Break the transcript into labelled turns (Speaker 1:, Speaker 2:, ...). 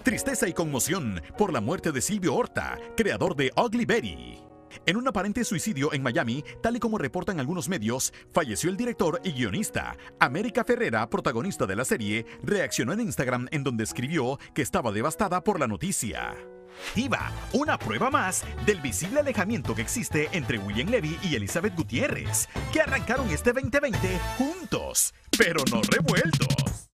Speaker 1: Tristeza y conmoción por la muerte de Silvio Horta, creador de Ugly Betty. En un aparente suicidio en Miami, tal y como reportan algunos medios, falleció el director y guionista. América Ferrera, protagonista de la serie, reaccionó en Instagram en donde escribió que estaba devastada por la noticia. Diva, una prueba más del visible alejamiento que existe entre William Levy y Elizabeth Gutiérrez, que arrancaron este 2020 juntos, pero no revueltos.